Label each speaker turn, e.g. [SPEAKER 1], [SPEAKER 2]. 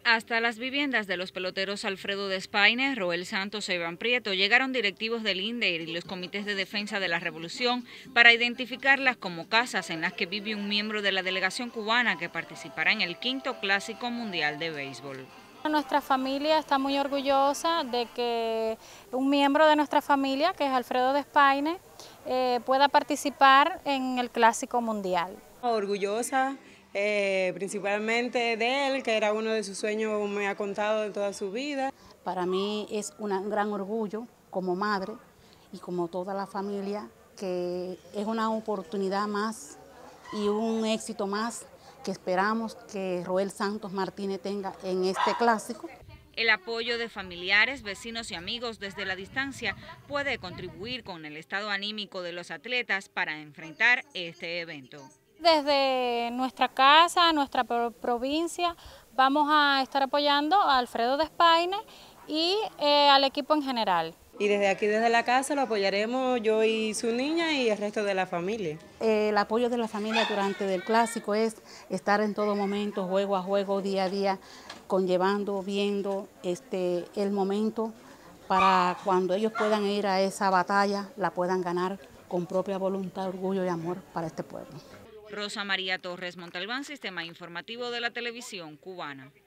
[SPEAKER 1] Hasta las viviendas de los peloteros Alfredo Despaine, Roel Santos e Iván Prieto llegaron directivos del INDER y los comités de defensa de la revolución para identificarlas como casas en las que vive un miembro de la delegación cubana que participará en el 5º Clásico Mundial de Béisbol.
[SPEAKER 2] Nuestra familia está muy orgullosa de que un miembro de nuestra familia, que es Alfredo Despaine, pueda participar en el Clásico Mundial.
[SPEAKER 3] Orgullosa principalmente de él, que era uno de sus sueños, me ha contado de toda su vida.
[SPEAKER 4] Para mí es un gran orgullo como madre y como toda la familia, que es una oportunidad más y un éxito más que esperamos que Roel Santos Martínez tenga en este clásico.
[SPEAKER 1] El apoyo de familiares, vecinos y amigos desde la distancia puede contribuir con el estado anímico de los atletas para enfrentar este evento.
[SPEAKER 2] Desde nuestra casa, nuestra provincia, vamos a estar apoyando a Alfredo Despaine y al equipo en general.
[SPEAKER 3] Y desde aquí, desde la casa, lo apoyaremos yo y su niña y el resto de la familia.
[SPEAKER 4] El apoyo de la familia durante el clásico es estar en todo momento, juego a juego, día a día, conllevando, viendo el momento para cuando ellos puedan ir a esa batalla, la puedan ganar con propia voluntad, orgullo y amor para este pueblo.
[SPEAKER 1] Rosa María Torres Montalbán, Sistema Informativo de la Televisión Cubana.